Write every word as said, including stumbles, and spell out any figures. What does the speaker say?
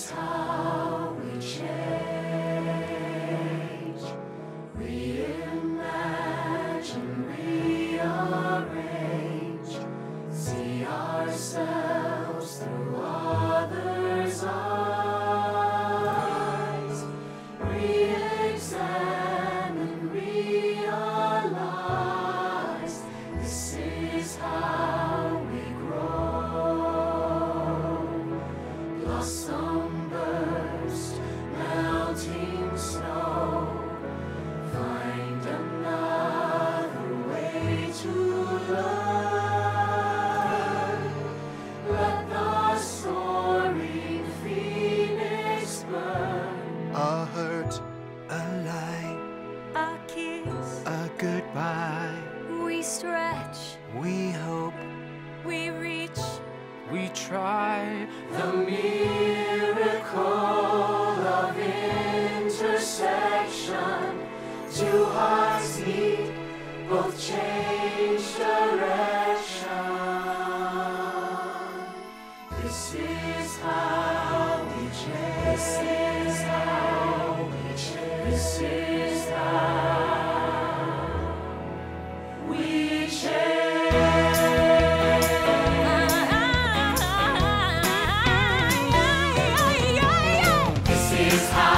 is how we change, reimagine, rearrange, see ourselves through others' eyes, re-examine, realize, this is how we grow. Blossom burst, melting snow, find another way to learn. Let the soaring phoenix burn. A hurt, a lie, A kiss, a goodbye. we stretch, We hope, we reach, we try. The miracle of intersection. Two hearts meet, both change direction. This is how we change. This is how we change. This is how we change. This is how